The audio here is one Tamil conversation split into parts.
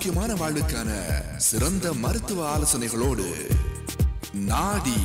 ஆரோக்கியமான வாழ்வுக்கான சிறந்த மருத்துவ ஆலோசனைகளோடு நாடி.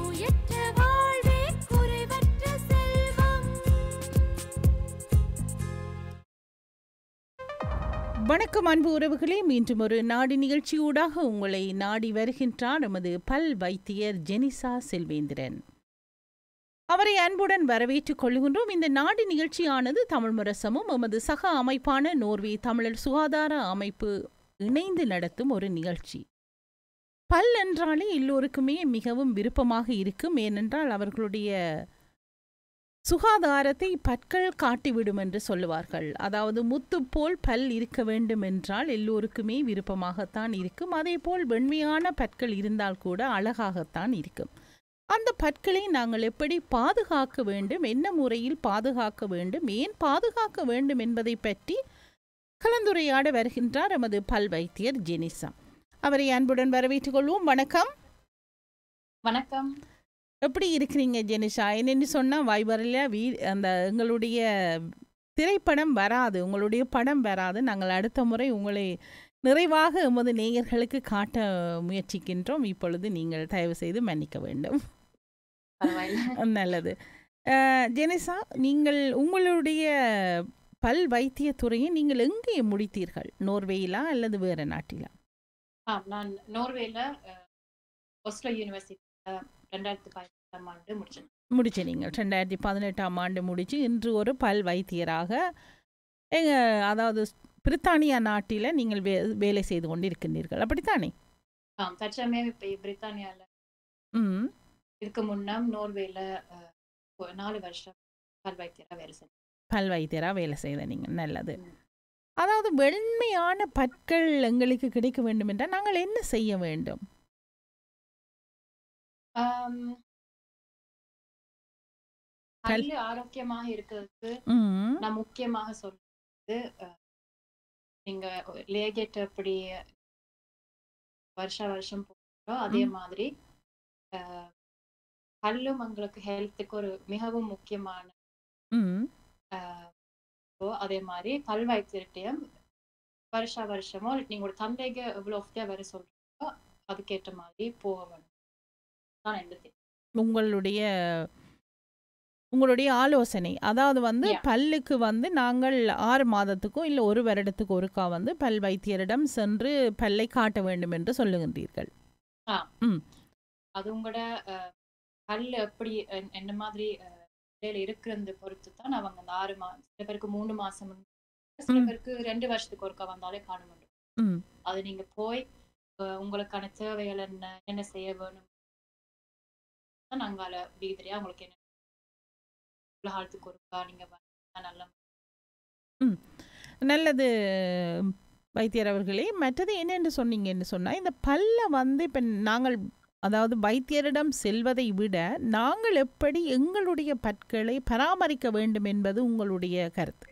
வணக்கம் அன்பு உறவுகளே, மீண்டும் ஒரு நாடி நிகழ்ச்சியூடாக உங்களை நாடி வருகின்றார் நமது பல் வைத்தியர் ஜெனிசா செல்வேந்திரன். அவரை அன்புடன் வரவேற்றுக் கொள்கின்றோம். இந்த நாடி நிகழ்ச்சியானது தமிழ் முரசமும் எமது சக அமைப்பான நோர்வே தமிழர் சுகாதார அமைப்பு இணைந்து நடத்தும் ஒரு நிகழ்ச்சி. பல் என்றாலே எல்லோருக்குமே மிகவும் விருப்பமாக இருக்கும். ஏனென்றால் அவர்களுடைய சுகாதாரத்தை பற்கள் காட்டிவிடும் என்று சொல்லுவார்கள். அதாவது முத்து போல் பல் இருக்க வேண்டும் என்றால் எல்லோருக்குமே விருப்பமாகத்தான் இருக்கும். அதே போல் வெண்மையான பற்கள் இருந்தால் கூட அழகாகத்தான் இருக்கும். அந்த பற்களை நாங்கள் எப்படி பாதுகாக்க வேண்டும், என்ன முறையில் பாதுகாக்க வேண்டும், ஏன் பாதுகாக்க வேண்டும் என்பதை பற்றி கலந்துரையாட வருகின்றார் நமது பல் வைத்தியர் ஜெனிசா. அவரை அன்புடன் வரவேற்றுக் கொள்வோம். வணக்கம். வணக்கம். எப்படி இருக்கிறீங்க ஜெனிஷா? என்னென்னு சொன்னால் வைபரில் அந்த எங்களுடைய திரைப்படம் வராது, உங்களுடைய படம் வராது. நாங்கள் அடுத்த முறை உங்களை நிறைவாக எமது நேயர்களுக்கு காட்ட முயற்சிக்கின்றோம். இப்பொழுது நீங்கள் தயவு செய்து மன்னிக்க வேண்டும். நல்லது. ஜெனிஷா, நீங்கள் உங்களுடைய பல் வைத்திய துறையை நீங்கள் எங்கே முடித்தீர்கள்? நோர்வேயிலா அல்லது வேறு நாட்டிலா? நான் நோர்வேல ஒஸ்லோ யூனிவர்சிட்டி 2018ஆம் ஆண்டு முடிச்சு. நீங்கள் 2018ஆம் ஆண்டு முடிச்சு இன்று ஒரு பல் வைத்தியராக அதாவது பிரித்தானியா நாட்டில் நீங்கள் வேலை செய்து கொண்டு இருக்கின்றீர்கள், அப்படித்தானே? தற்சமயம் இப்போ பிரித்தானியாவில் இதுக்கு முன்னம் நோர்வேல 4 வருஷம் பல் வைத்தியராக வேலை செய்த நீங்கள். நல்லது. அதாவது வெண்மையான பற்கள் எங்களுக்கு கிடைக்க வேண்டும் என்றால் நாங்கள் என்ன செய்ய வேண்டும்? பல்லு ஆரோக்கியமாக இருக்கிறதுக்கு நான் முக்கியமாக சொல்றது, நீங்க லேகேட் எப்படி வருஷம் போகிறோம் அதே மாதிரி பல்லும் உங்களுக்கு ஹெல்த்துக்கு ஒரு மிகவும் முக்கியமான. அதே மாதிரி பல் வைத்தியர்கிட்டையும் வருஷமோ நீங்களோட தந்தைக்கு எவ்வளோ வர சொல்றீங்களோ அதுக்கேற்ற மாதிரி போக வேணும். உங்களுடைய ஆலோசனை அதாவது பல்லுக்கு நாங்கள் 6 மாதத்துக்கும் இல்லை 1 வருடத்துக்கு ஒருக்கா பல் வைத்தியரிடம் சென்று பல்லை காட்ட வேண்டும் என்று சொல்லுகின்றீர்கள். அது உங்களோட பல்லு எப்படி என்ன மாதிரி இருக்கிறது பொறுத்து தான் அவங்க அந்த 6 மாதம், சில பேருக்கு 3 மாசம், சில பேருக்கு 2 வருஷத்துக்கு ஒருக்கா வந்தாலே காண முடியும். அது நீங்க போய் உங்களுக்கான தேவைகள் என்ன செய்ய வேணும் நாங்கால வீதிரியா உங்களுக்கு என்ன காலத்துக்கு ஒருக்கா நீங்க நல்லது வைத்தியர் அவர்களே. மற்றது என்னென்று சொன்னீங்கன்னு சொன்னால், இந்த பல்ல இப்போ நாங்கள் அதாவது வைத்தியரிடம் செல்வதை விட நாங்கள் எப்படி எங்களுடைய பற்களை பராமரிக்க வேண்டும் என்பது உங்களுடைய கருத்து?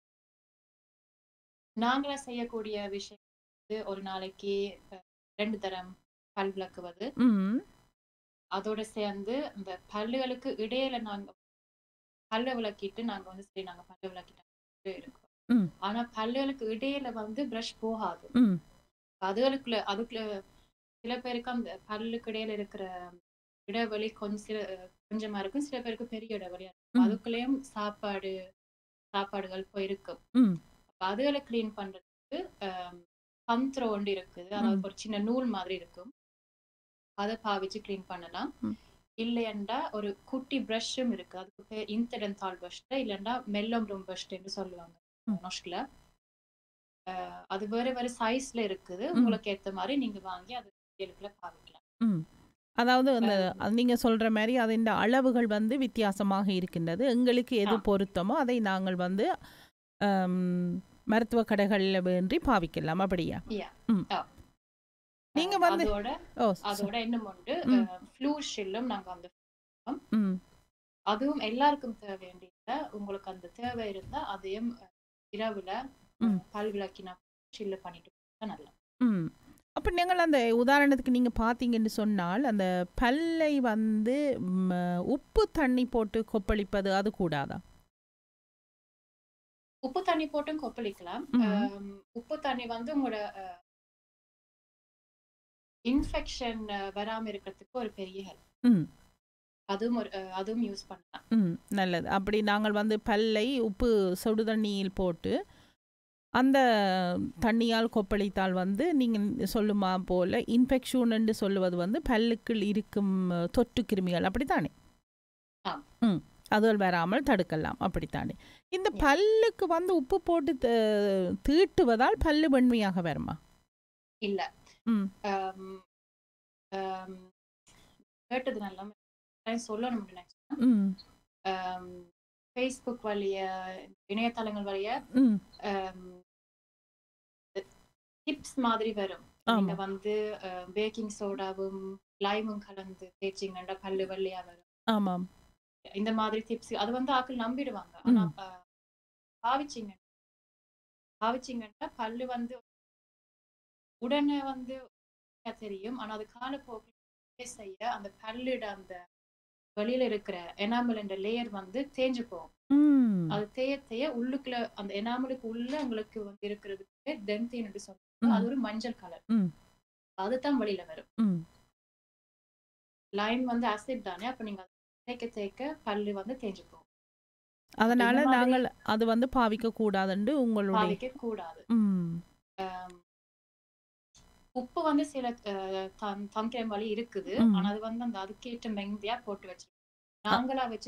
நாங்களா செய்யக்கூடிய விஷயம் ஒரு நாளைக்கு 2 தரம் பல் விளக்குவது, அதோட சேர்ந்து இந்த பல்லுகளுக்கு இடையில நாங்க பல்ல விளக்கிட்டு நாங்க சரி நாங்க பல்ல விளக்கிட்டு இருக்கோம். ஆனா பல்லுகளுக்கு இடையில பிரஷ் போகாது. அதுக்குள்ள சில பேருக்கு அந்த பல்லுக்கு இடையில இருக்கிற இடைவெளி கொஞ்சமா இருக்கும், சில பேருக்கு பெரிய இடைவெளியா இருக்கும். அதுக்குள்ளேயும் சாப்பாடுகள் போயிருக்கும். அதுகளை கிளீன் பண்றதுக்கு பந்த்ரோ ஒன்று இருக்குது, அதாவது ஒரு சின்ன நூல் மாதிரி இருக்கும், அதை பாவிச்சு கிளீன் பண்ணலாம். இல்லையண்டா ஒரு குட்டி பிரஷும் இருக்கு, அதுக்கு பேர் இன்சிடென்டால் பிரஷ், இல்லைண்டா மெல்லம் ரூம் பிரஷ் என்று சொல்லுவாங்க நோஷ்ல. அது வேற சைஸ்ல இருக்குது, உங்களுக்கு ஏற்ற மாதிரி நீங்க வாங்கி அது பாவிக்கலாம். அதாவது நீங்க சொல்ற மாதிரி அதன் அளவுகள் வித்தியாசமாக இருக்கின்றது. எங்களுக்கு எது பொருத்தமோ அதை நாங்கள் மருத்துவ கடைகள்ல வேண்டி பாவிக்கலாம், அப்படியா? நீங்க அதோட இன்னும் ஒன்று ஃப்ளூர் ஷில்லும் நாங்க அதுவும் எல்லாருக்கும் தேவை வேண்டிய, உங்களுக்கு அந்த தேவை இருந்தா அதையும் இரவுல பல் விளக்கினா ஷில்லு பண்ணிட்டு நல்லா. அப்போ நீங்கள் அந்த உதாரணத்துக்கு நீங்கள் பார்த்தீங்கன்னு சொன்னால், அந்த பல்லை உப்பு தண்ணி போட்டு கொப்பளிப்பது அது கூடாதா? உப்பு தண்ணி போட்டும் கொப்பளிக்கலாம். உப்பு தண்ணி உங்களோட இன்ஃபெக்ஷன் வராம இருக்கிறதுக்கு ஒரு பெரிய ஹெல்ப். ம் அதுவும் யூஸ் பண்ணலாம். நல்லது. அப்படி நாங்கள் வந்து பல்லை உப்பு சுடு தண்ணியில் போட்டு அந்த தண்ணியால் கொப்பளித்தால் வந்து நீங்கள் சொல்லுமா போல இன்ஃபெக்ஷன் என்று சொல்லுவது வந்து பல்லுக்குள் இருக்கும் தொற்று கிருமிகள் அப்படித்தானே? அதுகள் வராமல் தடுக்கலாம் அப்படித்தானே? இந்த பல்லுக்கு வந்து உப்பு போட்டு தீட்டுவதால் பல்லு வெண்மையாக வருமா? இல்ல. கேட்டது நல்லா சொல்லணும். ஃபேஸ்புக் வழிய இணையதளங்கள் வழிய டிப்ஸ் மாதிரி வரும். நீங்க வந்து பேக்கிங் சோடாவும் லைமும் கலந்து தேய்ச்சிங்கன்னா பல்லு வெள்ளையா வரும். ஆமாம். இந்த மாதிரி டிப்ஸ் அது வந்து ஆக்கள் நம்பிடுவாங்க. ஆனா பாவிச்சிங்கன்னா பல்லு வந்து உடனே வந்து தெரியும். ஆனா அது காலப்போக்கில் செய்ய அந்த பல்லிட அந்த வெளியில இருக்கிற எனாமல் என்ற லேயர் வந்து தேஞ்சு போகும். அது தேய உள்ளுக்குள்ள அந்த எனாமலுக்கு உள்ள உங்களுக்கு வந்து இருக்கிறதுக்கு டென்டின் என்று சொல்லுவாங்க. அது ஒரு மஞ்சள் கலர். அதுதான் வெளியில வரும். லைம் வந்து ஆசிட் தானே, அப்ப நீங்க தேய்க்க தேய்க்க பல்லு வந்து தேஞ்சு போகும். அதனால நாங்கள் அது வந்து பாவிக்க கூடாதுன்னு உங்களுடைய பாவிக்க கூடாது. உப்பு வந்து சில தங்கிரம் வழி இருக்குது. ஆனா அது வந்து அந்த அதுக்கேற்ற மெங்கியா போட்டு வச்சு நாங்களா வச்சு.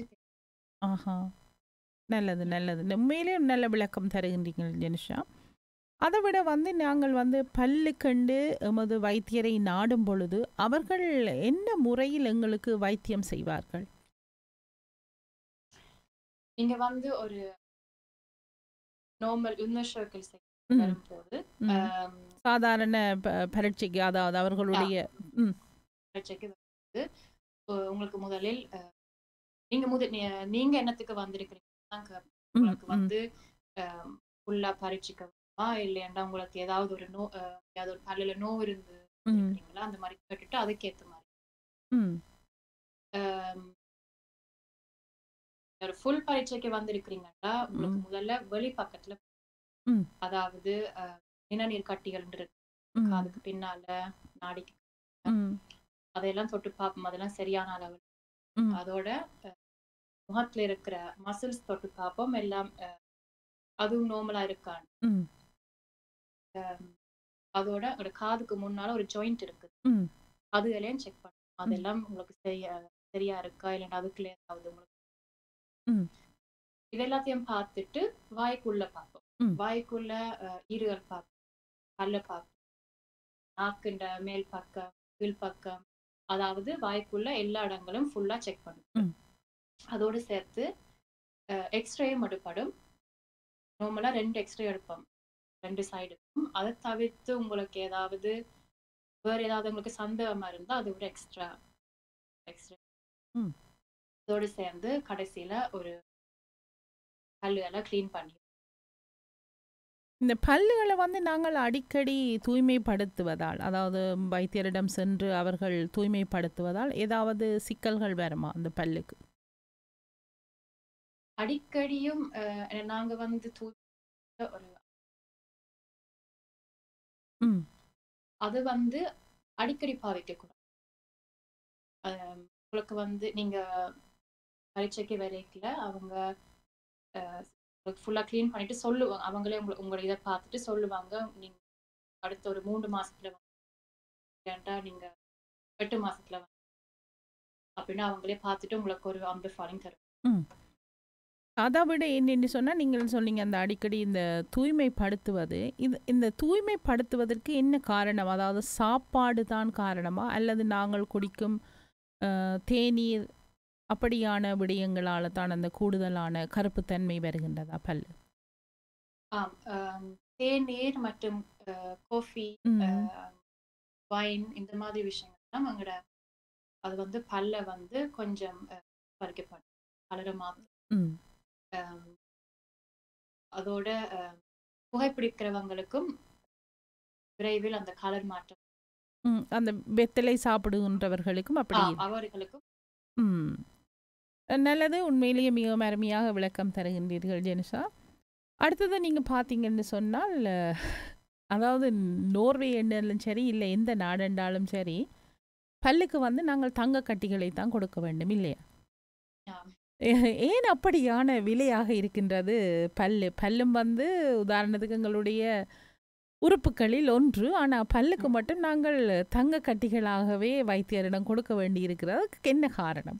நல்லது நல்லது. உண்மையிலே நல்ல விளக்கம் தருகின்றீர்கள் ஜெனிஷா. அதை விட வந்து நாங்கள் வந்து பல்லு கண்டு எமது வைத்தியரை நாடும் பொழுது அவர்கள் என்ன முறையில் எங்களுக்கு வைத்தியம் செய்வார்கள்? நீங்க வந்து ஒரு நார்மல் இன்னர் சர்க்கிள் வரும்போது சாதாரண பரீட்சைக்கு, அதாவது அவர்களுடைய பரீட்சைக்கு வந்து உங்களுக்கு முதலில் நீங்க என்னத்துக்கு வந்திருக்கிறீங்க, உங்களுக்கு வந்து ஃபுல்லா பரீட்சிக்கணுமா இல்லையா, உங்களுக்கு ஏதாவது ஒரு ஏதாவது ஒரு பல்லுல நோவு இருந்தீங்களா, அந்த மாதிரி கேட்டுட்டு அதுக்கேற்ற மாதிரி ஒரு ஃபுல் பரீட்சைக்கு வந்திருக்கிறீங்கன்னா உங்களுக்கு முதல்ல வெளி பக்கத்துல, அதாவது நிணநீர் கட்டிகள் அதுக்கு பின்னால நாடிக்கு அதையெல்லாம் தொட்டு பார்ப்போம். அதெல்லாம் சரியான அளவு. அதோட முகத்துல இருக்கிற மசில்ஸ் தொட்டு பார்ப்போம். எல்லாம் அதுவும் நார்மலா இருக்கான்னு. அதோட ஒரு காதுக்கு முன்னால ஒரு ஜாயிண்ட் இருக்கு, அது எல்லாம் செக் பண்ணும். அதெல்லாம் உங்களுக்கு சரியா இருக்கா இல்லைன்னா அதுக்குள்ள ஏதாவது உங்களுக்கு இது எல்லாத்தையும் பார்த்துட்டு வாய்க்குள்ள பார்ப்போம். வாய்க்குள்ள ஈறுகள் பார்ப்போம், பல்ல பார்ப்போம், நாக்குண்ட மேல் பக்கம் கீழ் பக்கம், அதாவது வாய்க்குள்ள எல்லா இடங்களும் ஃபுல்லா செக் பண்ணும். அதோடு சேர்த்து எக்ஸ்ரேயும் எடுப்படும். நார்மலா 2 எக்ஸ்ரே எடுப்போம் 2 சைடுக்கும். அதை தவிர்த்து உங்களுக்கு ஏதாவது வேற ஏதாவது உங்களுக்கு சந்தேகமா இருந்தா அது ஒரு எக்ஸ்ட்ரா எக்ஸ்ரே. அதோடு சேர்ந்து கடைசியில ஒரு பல்லுகளை கிளீன் பண்ணி. இந்த பல்லுகளை வந்து நாங்கள் அடிக்கடி தூய்மைப்படுத்துவதால், அதாவது வைத்தியரிடம் சென்று அவர்கள் தூய்மைப்படுத்துவதால் ஏதாவது சிக்கல்கள் வருமா அந்த பல்லுக்கு? அடிக்கடியும் நாங்க வந்து அது வந்து அடிக்கடி பாவிக்க கூடாது. உங்களுக்கு வந்து நீங்க பரீட்சைக்கு வரைக்கல அவங்க ஃபுல்லா கிளீன் பண்ணிட்டு சொல்லுவாங்க. அவங்களே உங்களை இதை பார்த்துட்டு சொல்லுவாங்க, நீங்க அடுத்த ஒரு 3 மாசத்துல நீங்க 8 மாசத்துல அப்படின்னு அவங்களே பார்த்துட்டு உங்களுக்கு ஒரு அம்பு தரும். அதை விட என்னென்னு சொன்னால், நீங்கள் சொன்னீங்க அந்த அடிக்கடி இந்த தூய்மைப்படுத்துவது, இந்த தூய்மைப்படுத்துவதற்கு என்ன காரணம்? அதாவது சாப்பாடு தான் காரணமா அல்லது நாங்கள் குடிக்கும் தேநீர் அப்படியான விடயங்களால தான் அந்த கூடுதலான கருப்புத்தன்மை வருகின்றதா பல்லு? தேநீர் மற்றும் காஃபி, வைன் இந்த மாதிரி விஷயங்கள்லாம் அங்கட அது வந்து பல்ல வந்து கொஞ்சம் பறிக்கப்படும், கலரை மாற்றும். அதோட புகைப்பிடிக்கிறவங்களுக்கும் விரைவில் அந்த கலர் மாற்றம். அந்த வெத்தலை சாப்பிடுகின்றவர்களுக்கும் அப்படி அவர்களுக்கும். நல்லது. உண்மையிலேயே மிக அருமையாக விளக்கம் தருகின்றீர்கள் ஜெனிஷா. அடுத்தது நீங்கள் பார்த்தீங்கன்னு சொன்னால் அதாவது நோர்வே என்றாலும் சரி இல்லை எந்த நாடென்றாலும் சரி பல்லுக்கு வந்து நாங்கள் தங்க கட்டிகளை தான் கொடுக்க வேண்டும் இல்லையா? ஆம். ஏன் அப்படியான விலையாக இருக்கின்றது பல்லும் வந்து உதாரணத்துக்கு எங்களுடைய உறுப்புகளில் ஒன்று. ஆனால் பல்லுக்கு மட்டும் நாங்கள் தங்க கட்டிகளாகவே வைத்தியரிடம் கொடுக்க வேண்டி இருக்கிறது. அதுக்கு என்ன காரணம்?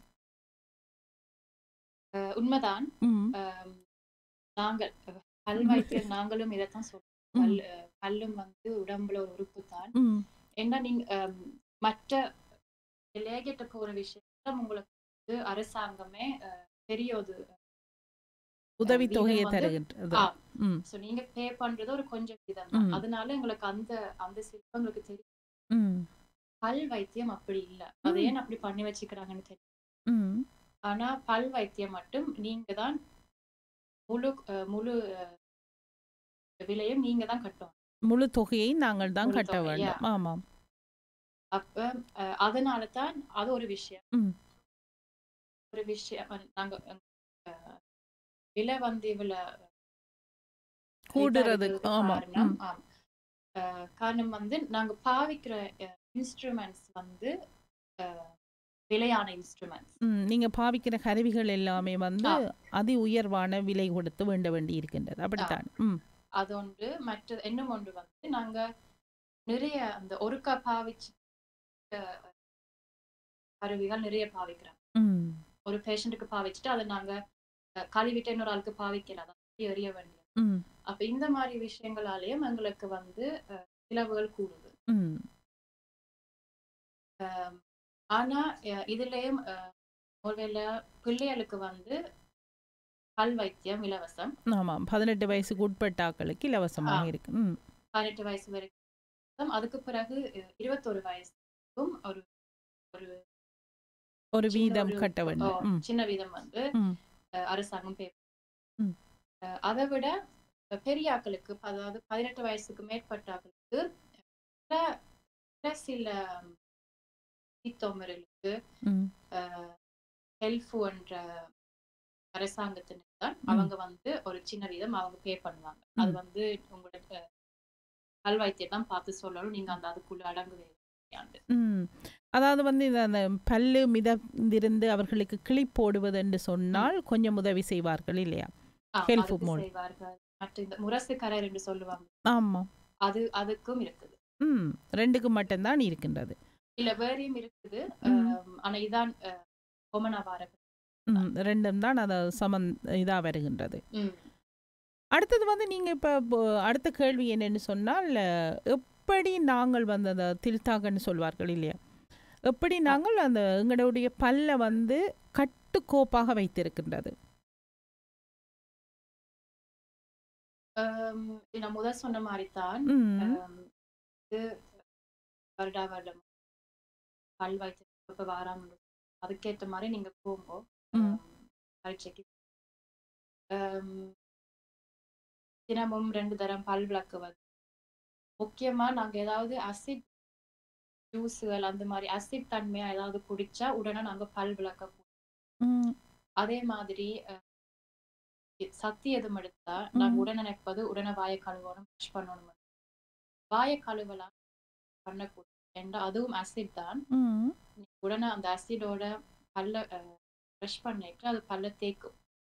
உண்மைதான். நாங்கள் பல் வைத்தியர் நாங்களும் இதைத்தான் சொல்றோம். பல்லும் வந்து உடம்புல ஒரு உறுப்பு தான். ஏன்னா நீங்க மற்ற விளையாட்ட போற விஷயம் உங்களுக்கு அரசாங்கமே பெரிய ஒரு உதவித்தொகையை தருகின்றது. நீங்க பே பண்றது ஒரு கொஞ்சம் விதம் தான். அதனால எங்களுக்கு அந்த சிற்பங்களுக்கு தெரியும். பல் வைத்தியம் அப்படி இல்ல. அதை ஏன் அப்படி பண்ணி வச்சுக்கிறாங்கன்னு தெரியும். ஆனா பல் வைத்தியம் மட்டும் நீங்க தான் முழு விலையும் நீங்க தான் கட்டணும். முழு தொகையை நாங்கள் தான் கட்ட வேண்டும். ஆமாம். அப்ப அதனால தான் அது ஒரு விஷயம். ஒரு விஷயம் நாங்க விலை வந்து இவ்வளவு கூடுறது காரணம் வந்து நாங்க பாவிக்கிற இன்ஸ்ட்ருமெண்ட்ஸ் வந்து விலையான இன்ஸ்ட்ருமெண்ட்ஸ். நீங்க பாவிக்கிற கருவிகள் எல்லாமே வந்து அதி உயர்வான விலை கொடுத்து வேண்டி இருக்கின்றது. அப்படித்தான். அதொன்று. மற்ற இன்னும் ஒன்று வந்து நாங்க நிறைய அந்த ஒருக்கா பாவிச்சு கருவிகள் நிறைய பாவிக்கிறோம். ஒரு பேஷண்ட்டுக்கு பாவிச்சுட்டு அதை நாங்க கழுவிட்டு இன்னொரு ஆளுக்கு பாவிக்கலாம், எறிய வேண்டிய. அப்ப இந்த மாதிரி விஷயங்களாலேயும் எங்களுக்கு வந்து செலவுகள் கூடுது. ஆனா இதுலயும் ஒருவேளை பிள்ளைகளுக்கு வந்து பல் வைத்தியம் இலவசம். ஆமாம், 18 வயசுக்கு உட்பட்டாக்களுக்கு இலவசமாக இருக்கு. 18 வயசு வரைக்கும். அதுக்கு பிறகு 21 வயசுக்கும் ஒரு வீதம் கட்ட வேண்டும். சின்ன வீதம் வந்து அரசாங்கம் பே. அதை விட பெரிய ஆக்களுக்கு, அதாவது 18 வயசுக்கு மேற்பட்ட ஆக்களுக்கு சில சித்தோமர்களுக்கு ஹெல்ஃப் என்ற அரசாங்கத்தினர் தான் அவங்க வந்து ஒரு சின்ன வீதம் அவங்க பே பண்ணுவாங்க. அது வந்து உங்களோட பல் வைத்தியம் தான் பார்த்து சொல்லணும். நீங்க அந்த அதுக்குள்ள அடங்குவே. அதாவது வந்து அந்த பல்லு மிதந்திருந்து அவர்களுக்கு கிளிப் போடுவது என்று சொன்னால் கொஞ்சம் உதவி செய்வார்கள் இல்லையா? ஹெல்ப் செய்வார்கள். மற்ற இந்த முரசு கரர் என்று சொல்லுவாங்க. ஆமா, அதுக்கும் இருக்குது. ரெண்டுக்கு மட்டும்தான் இருக்கின்றது. இல்ல வேறையும் இருக்குது. ஆனா இதான் கொமனாவார ரெண்டும் தான் அது இதா வருகின்றது. அடுத்தது வந்து நீங்க இப்ப அடுத்த கேள்வி என்னன்னு சொன்னால், எப்படி நாங்கள் வந்து அந்த தில்தாகன்னு சொல்வார்கள் இல்லையா, எப்படி நாங்கள் அந்த எங்களுடைய பல்ல வந்து கட்டுக்கோப்பாக வைத்திருக்கின்றது? நான் முதல் சொன்ன மாதிரி தான் வருடா வருடம் பல் வைத்திய வாராம். அதுக்கேற்ற மாதிரி நீங்க போங்க பரீட்சைக்கு. தினமும் 2 தரம் பல் விளக்குவது. முக்கியமா நாங்க ஏதாவது அசிட் ஜூஸுகள் அந்த மாதிரி அசிட் தன்மையா ஏதாவது குடிச்சா உடனே நாங்க பல் விளக்க போறோம். அதே மாதிரி சக்தி எதுவும் எடுத்தா நாங்க உடனே நினைப்பது உடனே வாயை கழுவணும், ப்ரஷ் பண்ணணும். வாயை கழுவலாம் பண்ணக்கூடாது, ஏன்னா அதுவும் அசிட் தான். உடனே அந்த அசிடோட பல்ல ப்ரஷ் பண்ணிட்டு அது பல்ல தேக்கும்.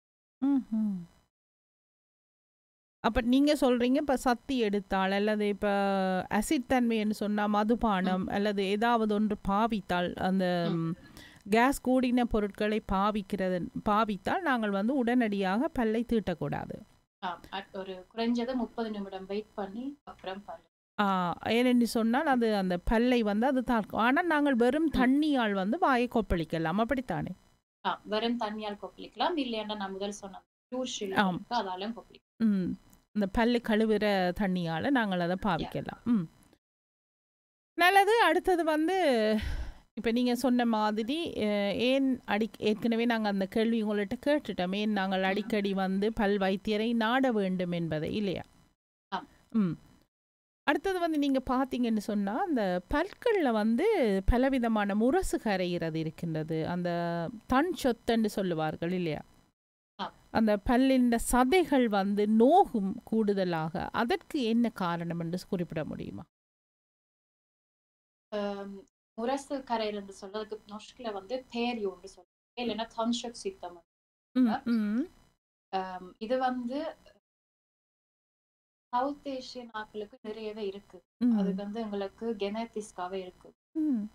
அப்போ நீங்கள் சொல்கிறீங்க இப்போ சக்தி எடுத்தால் அல்லது இப்போ அசிட் தன்மைன்னு சொன்னால் மதுபானம் அல்லது ஏதாவது ஒன்று பாவித்தால், அந்த கேஸ் கூடின பொருட்களை பாவித்தால் நாங்கள் வந்து உடனடியாக பல்லை தீட்டக்கூடாது. ஒரு குறைஞ்சது 30 நிமிடம் வெயிட் பண்ணி அப்புறம் பல். ஏனென்று சொன்னால் அது அந்த பல்லை வந்து அது தாக்கும். ஆனால் நாங்கள் வெறும் தண்ணியால் வந்து வாயை கொப்பளிக்கலாம், அப்படித்தானே? வெறும் தண்ணியால் கொப்பளிக்கலாம். இல்லையா நான் முதல் சொன்ன அதாலும் கொப்பளிக்கலாம். இந்த பல்லு கழுவுற தண்ணியால் நாங்கள் அதை பாவிக்கலாம். நல்லது. அடுத்தது வந்து இப்போ நீங்கள் சொன்ன மாதிரி ஏன் ஏற்கனவே நாங்கள் அந்த கேள்வி உங்கள்கிட்ட கேட்டுட்டோம், ஏன் நாங்கள் அடிக்கடி வந்து பல் வைத்தியரை நாட வேண்டும் என்பதை, இல்லையா? அடுத்தது வந்து நீங்கள் பார்த்தீங்கன்னு சொன்னால் அந்த பற்களில் வந்து பலவிதமான முரசு கரைகிறது இருக்கின்றது, அந்த தன் சொத்தன்னு சொல்லுவார்கள் இல்லையா? ஆ. அந்த பல்லின் சதைகள் வந்து நோகும் கூடுதலாக. அதற்கு என்ன காரணம் என்று குறிப்பிட முடியுமா? முரசு கரையல் என்று சொல்றதுக்கு நொஷ்கில வந்து பேரியோன்னு சொல்லுவாங்க, இல்லைன்னா தன்ஷக்சித்தம். ம், ம், இது வந்து சவுத் ஏசியன் ஆட்களுக்கு நிறையவே இருக்கு. அது ம், வந்து எங்களுக்கு கெனட்டிஸ்காவே இருக்கு. ம்.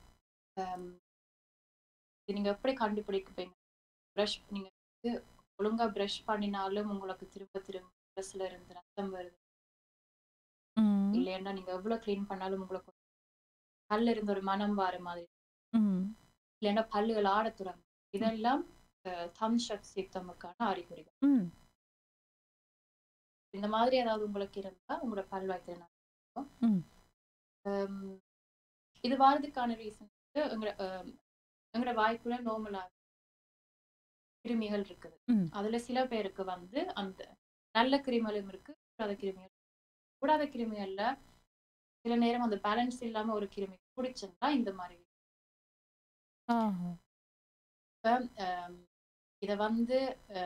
இது நீங்க எப்படி கண்டுபிடிப்பீங்க? நீங்க வந்து ஒழுங்கா பிரஷ் பண்ணினாலும் உங்களுக்கு திரும்ப திரும்ப பிரஸ்ல இருந்து ரத்தம் வருது. ம், இல்லைன்னா நீங்க எவ்வளவு கிளீன் பண்ணாலும் உங்களுக்கு பல்ல இருந்து ஒரு மனம் வார மாதிரி, ம், இல்லைன்னா பல்லுகள் ஆட தொடங்கும். இதெல்லாம் தன்ஷக்சித்தமுக்கான அறிகுறிகள். ம், இந்த மாதிரி ஏதாவது உங்களுக்கு இருந்தா உங்களோட பல் வைத்தியர் ம், இது வாரதுக்கான ரீசன் எங்களோட வாய்க்குள்ள நார்மலா கிருமிகள் இருக்குது. ம். அதுல சில பேருக்கு வந்து அந்த நல்ல கிருமிகளும் இருக்கு, கூடாத கிருமிகள். கூடாத கிருமிகள்ல சில நேரம் அந்த பேலன்ஸ் இல்லாம ஒரு கிருமி குடிச்சிருந்தா இந்த மாதிரி. ஆஹா. இத வந்து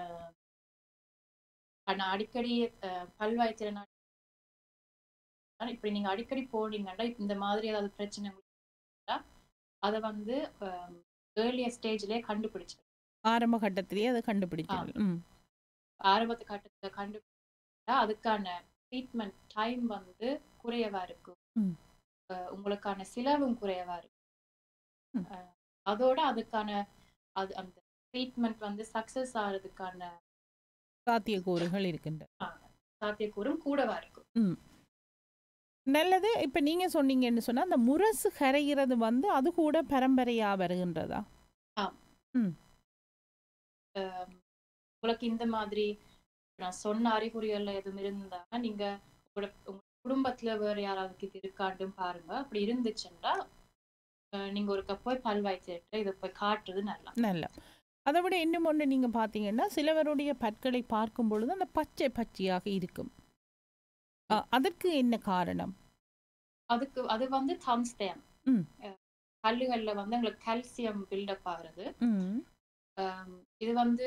நான் அடிக்கடி பல் வைத்தியர் இப்படி நீங்க அடிக்கடி போனீங்கன்னா இந்த மாதிரி ஏதாவது பிரச்சனை அதை வந்து ஏர்லியர் ஸ்டேஜ்லயே கண்டுபிடிச்சிடும். ஆரம்ப கட்டத்திலேயே அதை கண்டுபிடிக்கிறது. ஆரம்பத்து கட்டத்துல கண்டுபிடிச்சா அதுக்கான ட்ரீட்மெண்ட் டைம் வந்து குறைவா இருக்கும். உங்களுக்கான செலவும் குறைவா இருக்கும். அதோட அதுக்கான அந்த ட்ரீட்மெண்ட் வந்து சக்சஸ் ஆகிறதுக்கான சாத்தியக்கூறுகள் இருக்கின்றன. சாத்தியக்கூறும் கூடவா இருக்கும். நல்லது. இப்ப நீங்க சொன்னீங்கன்னு சொன்னா அந்த முரசு கரைகிறது வந்து அது கூட பரம்பரையா வருகின்றதா? உங்களுக்கு இந்த மாதிரி நான் சொன்ன அறிகுறிகள்ல எதுவும் இருந்தா நீங்க உங்க குடும்பத்துல வேற யாராவது இது இருக்காண்டும் பாருங்க. அப்படி இருந்துச்சுன்னா நீங்க ஒரு போய் பல் வைத்தியர்கிட்ட இதை போய் காட்டுறது நல்லா. அதை விட இன்னும் ஒன்று நீங்க பாத்தீங்கன்னா சிலவருடைய பற்களை பார்க்கும் பொழுது அந்த பச்சை பச்சையாக இருக்கும். அதற்கு என்ன காரணம்? அது வந்து தன்ஸ்டேம். பல்லுகள்ல வந்து உங்களுக்கு கால்சியம் பில்டப் ஆகுறது. இது வந்து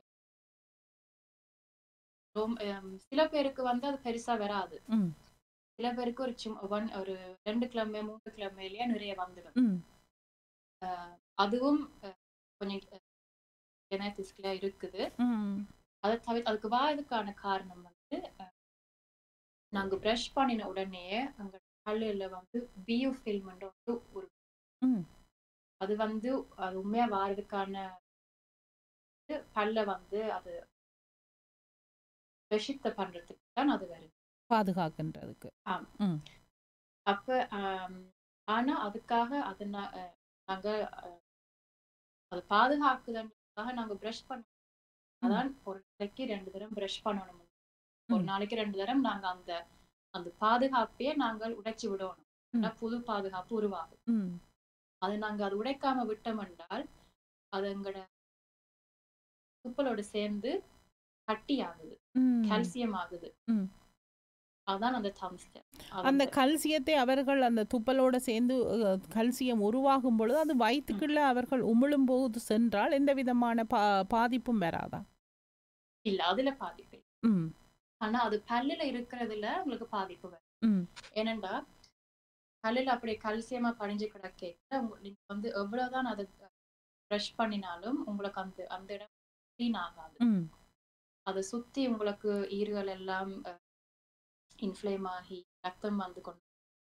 சில பேருக்கு வந்து அது பெருசா வராது. சில பேருக்கு ஒரு 2 கிழமை 3 கிழமையிலேயே நிறைய வந்துடும். அதுவும் கொஞ்சம் ஜெனடிக்ஸ்ல இருக்குது. அதை தவிர அதுக்கு வாரதுக்கான காரணம் வந்து நாங்க பிரஷ் பண்ணின உடனே அங்க பல்லுல வந்து பியோஃபில்மெண்ட் வந்து ஒரு அது வந்து அது உண்மையா வாரதுக்கான பல்ல வந்து அது விஷித்த பண்றதுக்கு தான் அது வருது, பாதுகாக்கின்றதுக்கு. அப்ப ஆனா அதுக்காக அது நாங்க அது பாதுகாக்குதுக்காக நாங்க பிரஷ் பண்ண அதான் ஒரு நாளைக்கு 2 தரம் பிரஷ் பண்ணணும். ஒரு நாளைக்கு 2 தரம் நாங்க அந்த அந்த பாதுகாப்பையே நாங்கள் உடைச்சு விடணும். புது பாதுகாப்பு உருவாகும். அது நாங்க அது உடைக்காம விட்டோம் என்றால் அது எங்கட துப்பலோடு சேர்ந்து கட்டி ஆகுது, கால்சியம் ஆகுது. அதான் அந்த தன்ஸ்டேம். அந்த கல்சியத்தை அவர்கள் அந்த துப்பலோட சேர்ந்து கல்சியம் உருவாகும் பொழுது அது வயிற்றுக்குள்ள அவர்கள் உமிழும் போது சென்றால் எந்த விதமான பாதிப்பும் வராதா? இல்ல, அதுல பாதிப்பு. ஆனா அது பல்லுல இருக்கிறதுல உங்களுக்கு பாதிப்பு வரும். ஏனென்றா பல்லுல அப்படியே கல்சியமா படிஞ்சு கிடக்க நீங்க வந்து எவ்வளவுதான் அதை பிரஷ் பண்ணினாலும் உங்களுக்கு அந்த அந்த இடம் கிளீன் ஆகாது. அதை சுத்தி உங்களுக்கு ஈறுகள் எல்லாம் இன்ஃப்ளேம் ஆகி ரத்தம் வந்து கொண்டு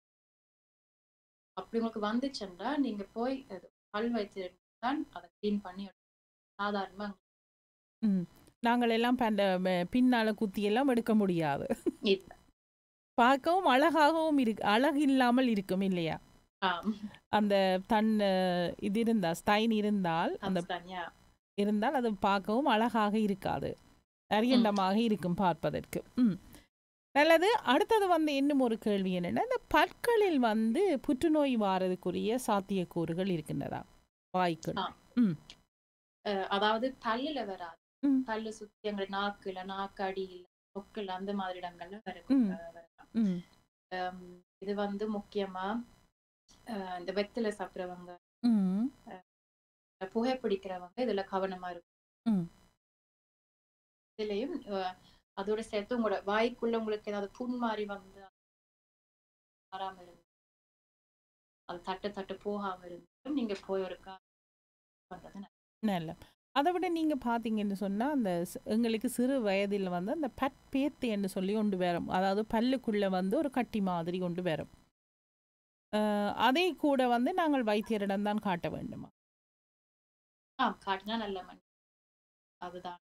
அப்படி உங்களுக்கு வந்துச்சுன்னா நீங்க போய் பல் வைத்தியர்தான் அதை கிளீன் பண்ணி சாதாரணமா. நாங்கள் எல்லாம் பின்னால குத்தி எல்லாம் எடுக்க முடியாது. பார்க்கவும் அழகாகவும் இருக்கு, அழகு இல்லாமல் இருக்கும் இல்லையா? அந்த தன் இது இருந்தால் ஸ்டைன் இருந்தால் அந்த இருந்தால் அது பார்க்கவும் அழகாக இருக்காது, அரியண்டமாக இருக்கும் பார்ப்பதற்கு. நல்லது. அடுத்தது வந்து இன்னும் ஒரு கேள்வி என்னன்னா, இந்த பற்களில் வந்து புற்றுநோய் வாரதுக்குரிய சாத்தியக்கூறுகள் இருக்கின்றதா? வாய்க்கள் அதாவது பல்லுல வராது, பல்லு சுத்தி எங்க நாக்குல, நாக்கு அடியில, தொக்குல அந்த மாதிரி இடங்கள்ல வரலாம். இது வந்து முக்கியமா இந்த வெத்தில சாப்பிடுறவங்க, புகைப்பிடிக்கிறவங்க இதுல கவனமா இருக்கும். இதுலயும் அதோட சேர்த்து உங்களோட வாய்க்குள்ள உங்களுக்கு ஏதாவது புண் மாதிரி வந்து வராம இருந்து அது தட்டு போகாம இருந்து நீங்க போய் ஒருக்கா பண்றது நல்ல. அதை விட நீங்க பாத்தீங்கன்னு சொன்னா அந்த எங்களுக்கு சிறு வயதில் வந்து அந்த பட் பேத்து என்று சொல்லி கொண்டு வரும், அதாவது பல்லுக்குள்ள வந்து ஒரு கட்டி மாதிரி கொண்டு வரும். அதை கூட வந்து நாங்கள் வைத்தியரிடம் தான் காட்ட வேண்டுமா? காட்டினா நல்ல மண் அதுதான்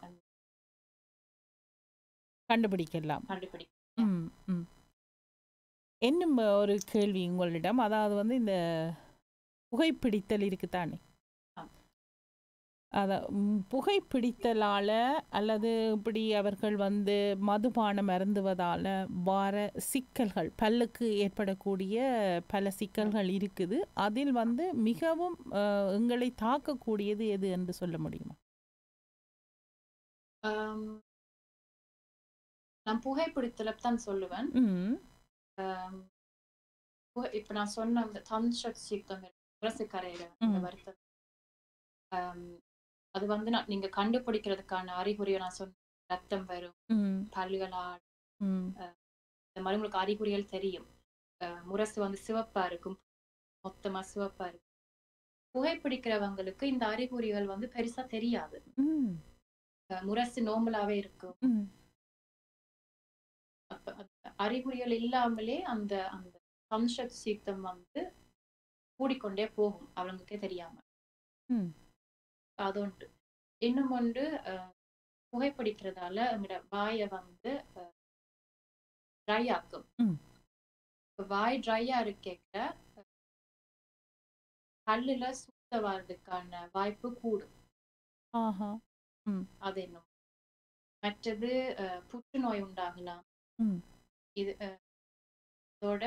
கண்டுபிடிக்கலாம். இன்னும் ஒரு கேள்வி உங்களிடம், அதாவது வந்து இந்த புகைப்பிடித்தல் இருக்குதானே, புகைப்பிடித்தலால அல்லது இப்படி அவர்கள் வந்து மதுபானம் அருந்துவதால வர சிக்கல்கள், பல்லுக்கு ஏற்படக்கூடிய பல சிக்கல்கள் இருக்குது. அதில் வந்து மிகவும் எங்களை தாக்கக்கூடியது எது என்று சொல்ல முடியுமா? நான் புகைப்பிடித்தல தான் சொல்லுவேன். இப்ப நான் சொன்ன அந்த தன்ஷக்தியுக்தம் கரையில வருத்தம், அது வந்து நீங்க கண்டுபிடிக்கிறதுக்கான அறிகுறியை நான் சொன்ன ரத்தம் வரும், பல்லுகளா இந்த மாதிரி உங்களுக்கு அறிகுறிகள் தெரியும். முரசு வந்து சிவப்பா இருக்கும், மொத்தமா சிவப்பா இருக்கும். புகைப்பிடிக்கிறவங்களுக்கு இந்த அறிகுறிகள் வந்து பெருசா தெரியாது. முரசு நோம்பலாவே இருக்கும். அறிகுறிகள் இல்லாமலே அந்த அந்த சம்சக்தியுக்தம் வந்து கூடிக்கொண்டே போகும் அவங்களுக்கே தெரியாம. அதொன்று. இன்னும் ஒன்று, புகைப்பிடிக்கிறதால நம்மளோட வாயை வந்து ட்ரை ஆக்கும். வாய் ட்ரையா இருக்க பல்லுல சூத்த வர்றதுக்கான வாய்ப்பு கூடும். அது இன்னும். மற்றது புற்றுநோய் உண்டாகலாம். இது இதோட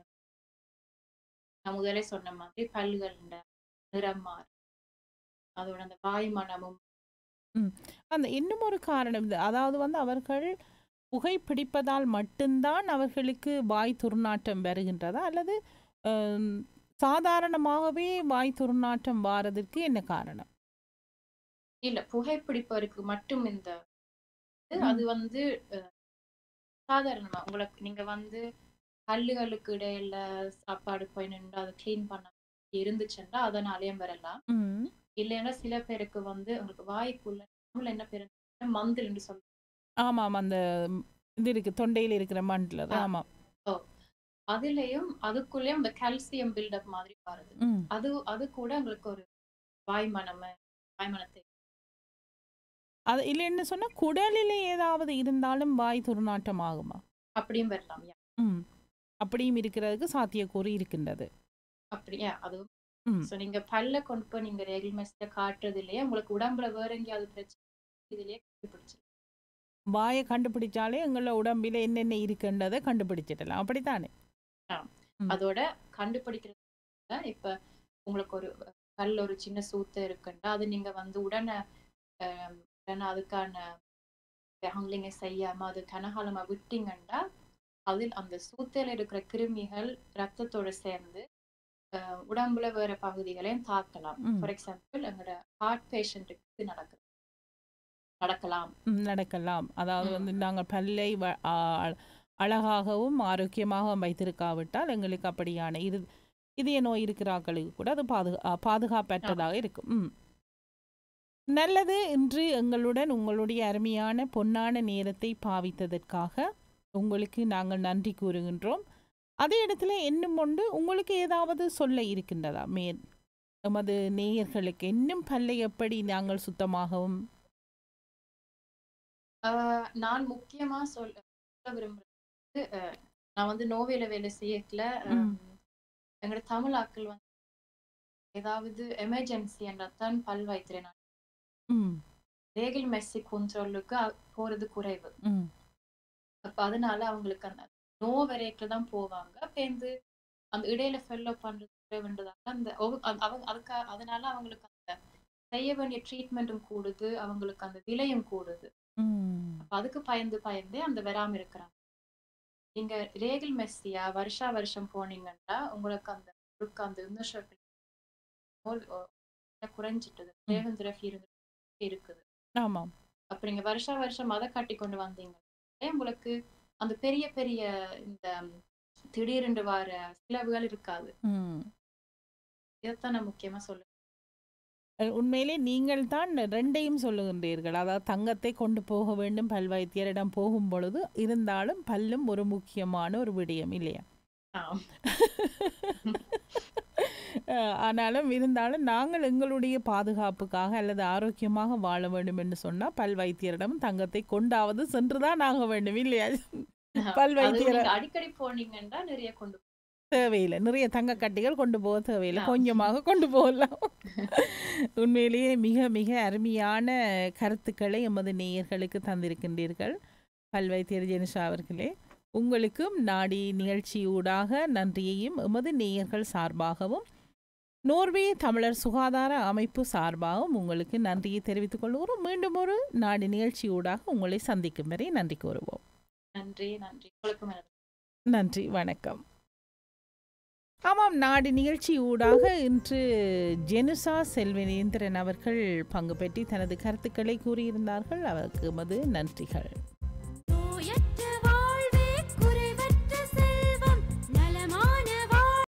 நான் முதலே சொன்ன மாதிரி பல்லுகள் நிறம் மாறும், அதோட அந்த வாய் மனமும். அந்த இன்னும் ஒரு காரணம், அதாவது வந்து அவர்கள் புகைப்பிடிப்பதால் மட்டும்தான் அவர்களுக்கு வாய் துர்நாற்றம் வருகின்றதா, அல்லது சாதாரணமாகவே வாய் துர்நாற்றம் வாரதற்கு என்ன காரணம்? இல்ல, புகைப்பிடிப்பவருக்கு மட்டும் இந்த அது வந்து சாதாரணமா உங்களுக்கு நீங்க வந்து பல்லுகளுக்கு இடையில சாப்பாடு போய் நின்று அதை கிளீன் பண்ண இருந்துச்சுன்னா அதனாலேயும் வரலாம். இல்லைன்னா சில பேருக்கு வந்து உங்களுக்கு வாய்க்குள்ள என்ன பேரு மந்தில் சொல்ல. ஆமாம், அந்த இது இருக்கு தொண்டையில இருக்கிற மண்டில். ஆமா, அதுலயும் அதுக்குள்ளேயும் இந்த கால்சியம் பில்டப் மாதிரி வருது. அது கூட உங்களுக்கு ஒரு வாய்மனத்தை அது இல்லைன்னு சொன்னா குடலில் ஏதாவது இருந்தாலும் வாய் துர்நாற்றம் ஆகுமா? அப்படியும் வரலாம். அப்படியும் இருக்கிறதுக்கு சாத்தியக்கூறு இருக்கின்றது. அப்படியா? அதுவும் நீங்க பல்ல கொண்டு போய் நீங்க ரெகுலர் காட்டுறது இல்லையா, உங்களுக்கு உடம்புல வேற எங்கேயாவது பிரச்சனை இதுலயே கண்டுபிடிச்சு வாயை கண்டுபிடிச்சாலே எங்களோட உடம்பில என்னென்ன இருக்குன்றதை கண்டுபிடிச்சிடலாம், அப்படித்தானே? அதோட கண்டுபிடிக்கிறது இப்ப உங்களுக்கு ஒரு பல்ல ஒரு சின்ன சூத்து இருக்குன்னா அது நீங்க வந்து உடனே அதுக்கான ஹேண்ட்லிங்கை செய்யாம அது கனகாலமா விட்டீங்கன்னா அதில் அந்த சூத்தையில இருக்கிற கிருமிகள் ரத்தத்தோட சேர்ந்து உடம்புல வேற பகுதிகளையும் தாக்கலாம். ஃபார் எக்ஸாம்பிள் எங்களோட ஹார்ட் பேஷண்ட்டுக்கு நடக்கலாம். அதாவது வந்து நாங்கள் பல்லை அழகாகவும் ஆரோக்கியமாகவும் வைத்திருக்காவிட்டால் எங்களுக்கு அப்படியான இதய நோய் இருக்கிறார்களுக்கு கூட அது பாதுகாப்பற்றதாக இருக்கும். நல்லது. இன்று எங்களுடன் உங்களுடைய அருமையான பொன்னான நேரத்தை பாவித்ததற்காக உங்களுக்கு நாங்கள் நன்றி கூறுகின்றோம். அதே இடத்துல இன்னும் ஒன்று, உங்களுக்கு ஏதாவது சொல்ல இருக்கின்றதா எமது நேயர்களுக்கு இன்னும் பல்லை எப்படி நாங்கள் சுத்தமாகவும்? நான் முக்கியமா சொல்ல விரும்புறது, நான் வந்து நோவேல வேலை செய்யல, எங்களோட தமிழ் ஆட்கள் வந்து ஏதாவது எமர்ஜென்சி என்றால் பல் வைத்திரேன் ரெகுலர் கண்ட்ரோலுக்கு போறது குறைவு. அப்ப அதனால அவங்களுக்கு அந்த நோ வரைக்கும் தான் போவாங்க. பேருந்து அந்த இடையில ஃபாலோ பண்றது குறைவுன்றதால அந்த அதனால அவங்களுக்கு அந்த செய்ய வேண்டிய ட்ரீட்மெண்ட்டும் கூடுது, அவங்களுக்கு அந்த விலையும் கூடுது. அப்ப அதுக்கு பயந்தே அந்த வராம இருக்கிறாங்க. நீங்க ரேகில் மெஸ்ஸியா வருஷம் போனீங்கன்னா உங்களுக்கு அந்த இன்னும் குறைஞ்சிட்டது, இருக்குது. ஆமாம். அப்ப நீங்க வருஷா வருஷம் அதை கட்டி கொண்டு வந்தீங்க, உங்களுக்கு அந்த பெரிய பெரிய இந்த திடீரென்று வர செலவுகள் இருக்காது. இதைத்தான் நான் முக்கியமா சொல்லுவேன். உண்மையிலே நீங்கள் தான் ரெண்டையும் சொல்லுகின்றீர்கள். அதாவது தங்கத்தை கொண்டு போக வேண்டும் பல் வைத்தியரிடம் போகும் பொழுது, இருந்தாலும் பல்லும் ஒரு முக்கியமான ஒரு விடயம் இல்லையா? ஆனாலும் இருந்தாலும் நாங்கள் எங்களுடைய பாதுகாப்புக்காக அல்லது ஆரோக்கியமாக வாழ வேண்டும் என்று சொன்னால் பல் வைத்தியரிடம் தங்கத்தை கொண்டாவது சென்றுதான் ஆக வேண்டும் இல்லையா? பல் வைத்தியர் அடிக்கடி போனீங்கன்னா நிறைய கொண்டு தேவையில்லை, நிறைய தங்க கட்டிகள் கொண்டு போக தேவையில்லை, கொஞ்சமாக கொண்டு போகலாம். உண்மையிலேயே மிக மிக அருமையான கருத்துக்களை எமது நேயர்களுக்கு தந்திருக்கின்றீர்கள் பல் வைத்தியர் ஜெனிஷா அவர்களே. உங்களுக்கும் நாடி நிகழ்ச்சியூடாக நன்றியையும் எமது நேயர்கள் சார்பாகவும் நோர்வே தமிழர் சுகாதார அமைப்பு சார்பாகவும் உங்களுக்கு நன்றியை தெரிவித்துக் கொள்கிறோம். மீண்டும் ஒரு நாடி நிகழ்ச்சியூடாக உங்களை சந்திக்கும் வரை நன்றி கூறுவோம். நன்றி. நன்றி, வணக்கம். ஆமாம், நாடி நிகழ்ச்சி ஊடாக இன்று ஜெனுசா செல்வனேந்திரன் அவர்கள் பங்கு பெற்றி தனது கருத்துக்களை கூறியிருந்தார்கள். அவருக்கு எமது நன்றிகள்.